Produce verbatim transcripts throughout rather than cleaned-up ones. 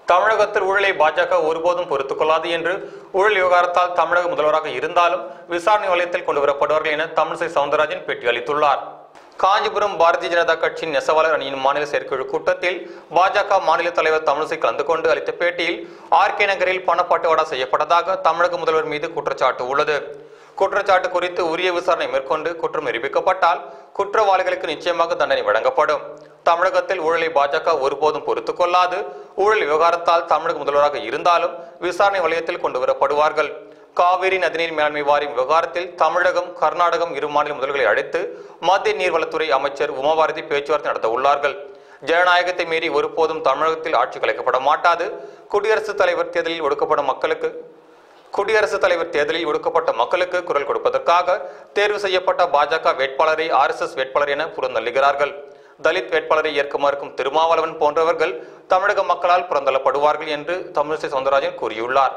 தமிழகத்தில் ஊழலை பாஜக ஒருபோதும் பொறுத்துக் கொள்ளாது என்று ஊழல் விவகாரத்தால் தமிழக முதல்வராக இருந்தாலும் விசாரணை வலயத்தில் கொண்டுவரப்படுவார்கள் என தமிழிசை சவுந்தரராஜன் பேட்டியளித்துள்ளார். காஞ்சிபுரம் பாரதிய ஜனதா கட்சியின் நெசவாளர் அணியின் மாநில செயற்குழு கூட்டத்தில் பாஜக மாநில தலைவர் தமிழிசை கலந்து கொண்டு அளித்த பேட்டியில் ஆர் கே நகரில் பணப்பட்டுவாடா செய்யப்பட்டதாக தமிழக முதல்வர் மீது குற்றச்சாட்டு உள்ளது. குற்றச்சாட்டு குறித்து உரிய விசாரணை மேற்கொண்டு குற்றம் நிரூபிக்கப்பட்டால் குற்றவாளிகளுக்கு நிச்சயமாக தண்டனை வழங்கப்படும். தமிழகத்தில் ஊழலை பாஜக ஒருபோதும் பொறுத்துக் கொள்ளாது. ஊழல் விவகாரத்தால் தமிழக முதல்வராக இருந்தாலும் விசாரணை வலயத்தில் கொண்டு வரப்படுவார்கள். காவிரி நதிநீர் மேலாண்மை வாரியம் விவகாரத்தில் தமிழகம், கர்நாடகம் இரு மாநில முதல்வர்களை அழைத்து மத்திய நீர்வளத்துறை அமைச்சர் உமாபாரதி பேச்சுவார்த்தை நடத்த உள்ளார்கள். ஜனநாயகத்தை மீறி ஒருபோதும் தமிழகத்தில் ஆட்சி கலைக்கப்பட மாட்டாது. குடியரசுத் தலைவர் தேர்தலில் ஒடுக்கப்படும் மக்களுக்கு குடியரசுத் தலைவர் தேர்தலில் ஒடுக்கப்பட்ட மக்களுக்கு குரல் கொடுப்பதற்காக தேர்வு செய்யப்பட்ட பாஜக வேட்பாளரை ஆர் எஸ் எஸ் வேட்பாளர் என புறந்தள்ளுகிறார்கள். தலித் வேட்பாளரை ஏற்க மறுக்கும் திருமாவளவன் போன்றவர்கள் தமிழக மக்களால் புறந்தள்ளப்படுவார்கள் என்று தமிழிசை சவுந்தரராஜன் கூறியுள்ளார்.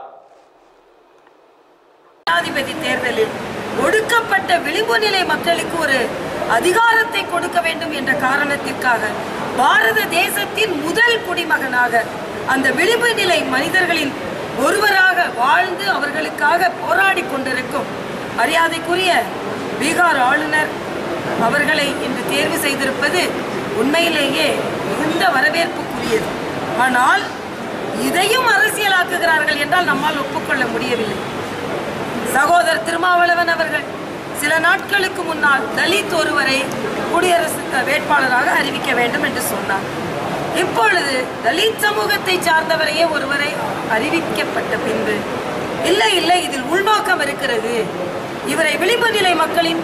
ஜனாதிபதி தேர்தலில் ஒடுக்கப்பட்ட விளிம்பு நிலை மக்களுக்கு ஒரு அதிகாரத்தை கொடுக்க வேண்டும் என்ற காரணத்திற்காக பாரத தேசத்தின் முதல் குடிமகனாக அந்த விளிம்பு நிலை மனிதர்களின் ஒருவராக வாழ்ந்து அவர்களுக்காக போராடி கொண்டிருக்கும் மரியாதைக்குரிய பீகார் ஆளுநர் அவர்களை இன்று தேர்வு செய்திருப்பது உண்மையிலேயே மிகுந்த வரவேற்புக்குரியது. ஆனால் இதையும் அரசியலாக்குகிறார்கள் என்றால் நம்மால் ஒப்புக்கொள்ள முடியவில்லை. சகோதரர் திருமாவளவன் அவர்கள் சில நாட்களுக்கு முன்னால் தலித் ஒருவரை குடியரசு வேட்பாளராக அறிவிக்க வேண்டும் என்று சொன்னார். இப்பொழுது தலித் சமூகத்தை சார்ந்தவரையே ஒருவரை அறிவிக்கப்பட்ட பின்பு இல்லை இல்லை இதில் உள்நோக்கம் இருக்கிறது, இவரை விளிம்பு நிலை மக்களின்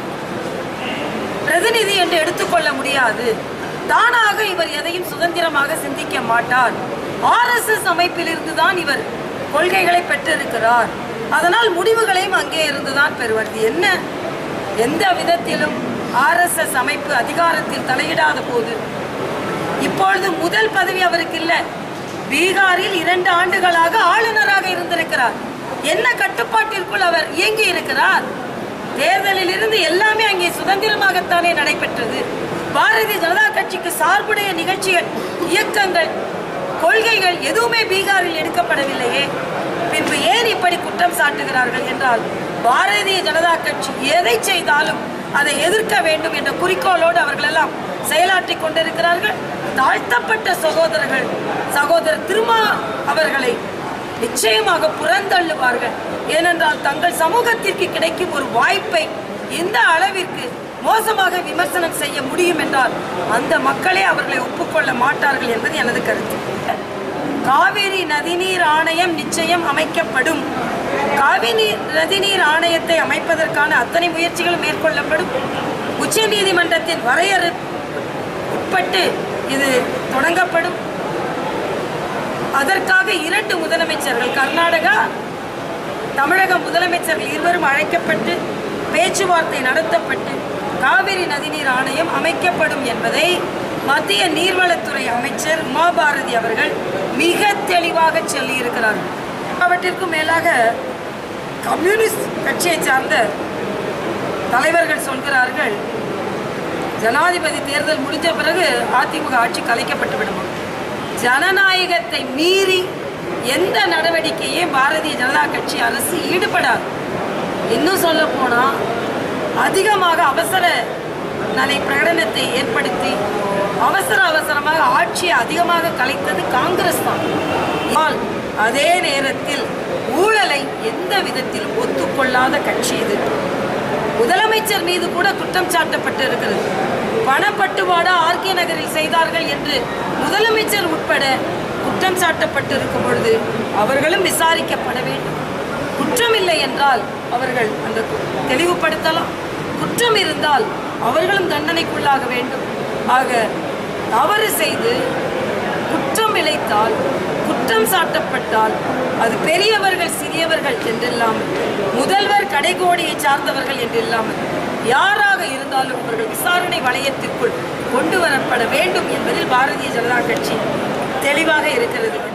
பிரதிநிதி என்று எடுத்துக்கொள்ள முடியாது, தானாக இவர் எதையும் சுதந்திரமாக சிந்திக்க மாட்டார், ஆர் எஸ் எஸ் அமைப்பிலிருந்து தான் இவர் கொள்கைகளை பெற்றிருக்கிறார், அதனால் முடிவுகளையும் அங்கே இருந்துதான் பெறுவார். என்ன எந்த விதத்திலும் ஆர் எஸ் எஸ் அமைப்பு அதிகாரத்தில் தலையிடாத போது இப்பொழுது முதல் பதவி அவருக்கு இல்லை. பீகாரில் இரண்டு ஆண்டுகளாக ஆளுநராக இருந்திருக்கிறார். என்ன கட்டுப்பாட்டிற்குள் அவர் இயங்கி இருக்கிறார்? தேர்தலில் இருந்து எல்லாமே அங்கே சுதந்திரமாகத்தானே நடைபெற்றது. பாரதிய ஜனதா கட்சிக்கு சார்புடைய நிகழ்ச்சிகள், இயக்கங்கள், கொள்கைகள் எதுவுமே பீகாரில் எடுக்கப்படவில்லையே. பின்பு ஏன் இப்படி குற்றம் சாட்டுகிறார்கள் என்றால் பாரதிய ஜனதா கட்சி எதை செய்தாலும் அதை எதிர்க்க வேண்டும் என்ற குறிக்கோளோடு அவர்கள் எல்லாம் செயலாற்றி கொண்டிருக்கிறார்கள். தாழ்த்தப்பட்ட சகோதரர்கள் சகோதரர் திருமா அவர்களை நிச்சயமாக புறந்தள்ளுவார்கள். ஏனென்றால் தங்கள் சமூகத்திற்கு கிடைக்கும் ஒரு வாய்ப்பை இந்த அளவிற்கு மோசமாக விமர்சனம் செய்ய முடியும் என்றால் அந்த மக்களே அவர்களை ஒப்புக்கொள்ள மாட்டார்கள் என்பது எனது கருத்து. காவிரி நதிநீர் ஆணையம் நிச்சயம் அமைக்கப்படும். காவிரி நதிநீர் ஆணையத்தை அமைப்பதற்கான அத்தனை முயற்சிகளும் மேற்கொள்ளப்படும். உச்ச நீதிமன்றத்தின் வரையறை உட்பட்டு இது தொடங்கப்படும். அதற்காக இரண்டு முதலமைச்சர்கள், கர்நாடகா, தமிழக முதலமைச்சர்கள் இருவரும் அழைக்கப்பட்டு பேச்சுவார்த்தை நடத்தப்பட்டு காவிரி நதிநீர் ஆணையம் அமைக்கப்படும் என்பதை மத்திய நீர்வளத்துறை அமைச்சர் உமாபாரதி அவர்கள் மிக தெளிவாக சொல்லியிருக்கிறார்கள். அவற்றிற்கும் மேலாக கம்யூனிஸ்ட் கட்சியை சார்ந்த தலைவர்கள் சொல்கிறார்கள், ஜனாதிபதி தேர்தல் முடிஞ்ச பிறகு அதிமுக ஆட்சி கலைக்கப்பட்டு விடுமா. ஜனநாயகத்தை மீறி எந்த நடவடிக்கையும் பாரதிய ஜனதா கட்சி அரசு ஈடுபடாது. இன்னும் சொல்ல போனால் அதிகமாக அவசர நிலை பிரகடனத்தை ஏற்படுத்தி அவசர அவசரமாக ஆட்சியை அதிகமாக கலைத்தது காங்கிரஸ் தான். அதே நேரத்தில் ஊழலை எந்த விதத்திலும் ஒத்துக்கொள்ளாத கட்சி இது. முதலமைச்சர் மீது கூட குற்றம் சாட்டப்பட்டு இருக்கிறது. பணப்பட்டுவாடா ஆர் கே நகரில் செய்தார்கள் என்று முதலமைச்சர் உட்பட குற்றம் சாட்டப்பட்டு இருக்கும் பொழுது அவர்களும் விசாரிக்கப்பட வேண்டும். குற்றம் இல்லை என்றால் அவர்கள் அந்த தெளிவுபடுத்தலாம், குற்றம் இருந்தால் அவர்களும் தண்டனைக்குள்ளாக வேண்டும். ஆக தவறு செய்து குற்றம் இழைத்தால், குற்றம் சாட்டப்பட்டால் அது பெரியவர்கள் சிறியவர்கள் என்றில்லாமல், முதல்வர் கடைகோடியை சார்ந்தவர்கள் என்றில்லாமல் யாராக இருந்தாலும் அவர்கள் விசாரணை வளையத்திற்குள் கொண்டு வரப்பட வேண்டும் என்பதில் பாரதிய ஜனதா கட்சி தெளிவாக இருக்கிறது.